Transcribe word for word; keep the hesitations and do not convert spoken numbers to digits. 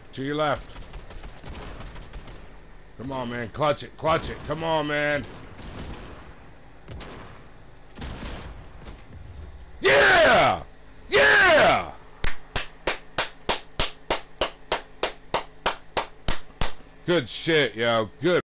To your left. Come on, man. Clutch it. Clutch it. Come on, man. Yeah! Yeah! Good shit, yo. Good.